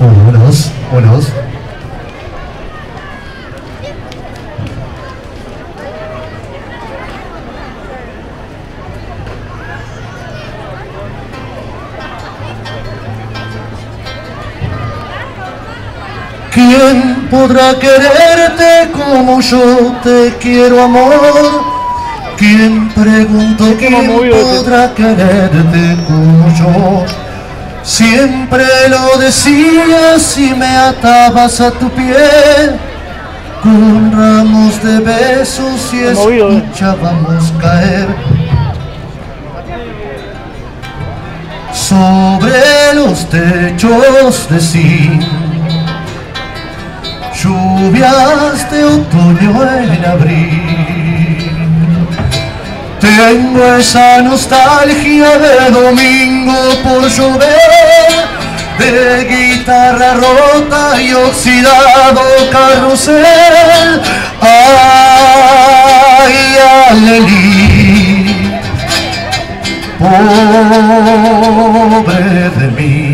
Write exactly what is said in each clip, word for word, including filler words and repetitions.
Uno, dos, uno, dos. ¿Quién podrá quererte como yo te quiero, amor? ¿Quién, pregunto, quién podrá quererte como yo? Siempre lo decías y me atabas a tu piel con ramos de besos y escuchábamos caer sobre los techos de zinc lluvias de otoño en abril. Tengo esa nostalgia de domingo por llover, de guitarra rota y oxidado carrusel. Ay, alelí, pobre de mí.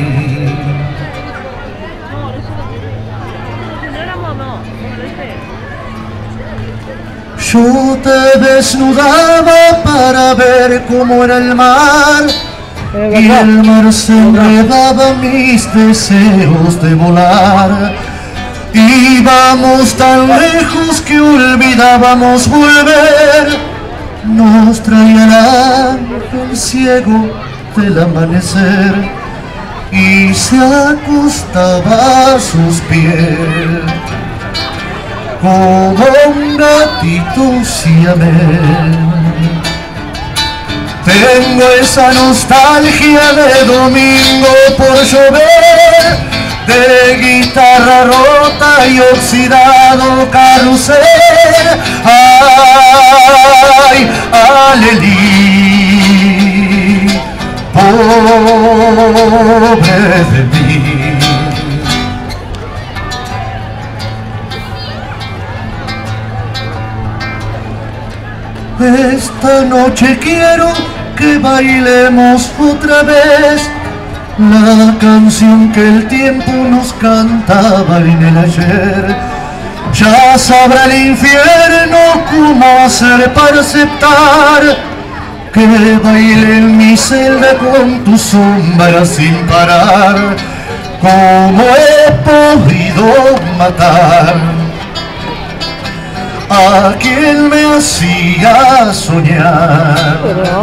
Yo te desnudaba para ver cómo era el mar, y el mar se enredaba mis deseos de volar. Íbamos tan lejos que olvidábamos volver. Nos traía el ángel ciego del amanecer y se acostaba a sus pies como un gatito siamés. Tengo esa nostalgia de domingo por llover, de guitarra rota y oxidado carrusel. Ay, alelí, pobre de mí. Esta noche quiero que bailemos otra vez la canción que el tiempo nos cantaba en el ayer. Ya sabrá el infierno cómo hacer para aceptar que baile en mi celda con tu sombra sin parar. Cómo he podido matar a quien me hacía soñar.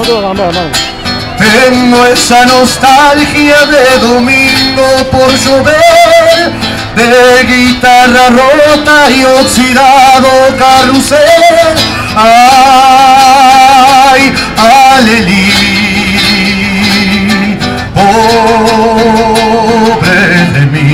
Tengo esa nostalgia de domingo por llover, de guitarra rota y oxidado carrusel. Ay, alelí, pobre de mí.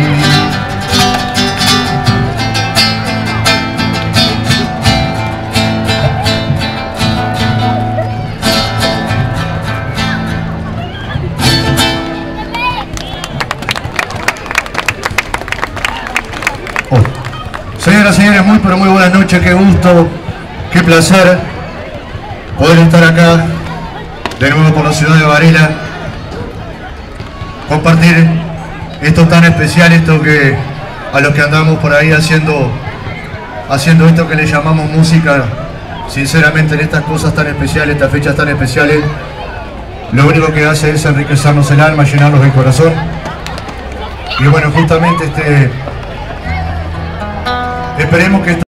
Señoras y señores, muy pero muy buenas noches, qué gusto, qué placer poder estar acá de nuevo por la ciudad de Varela, compartir esto tan especial, esto que a los que andamos por ahí haciendo, haciendo esto que le llamamos música, sinceramente en estas cosas tan especiales, estas fechas tan especiales, lo único que hace es enriquecernos el alma, llenarnos el corazón. Y bueno, justamente este... esperemos que esto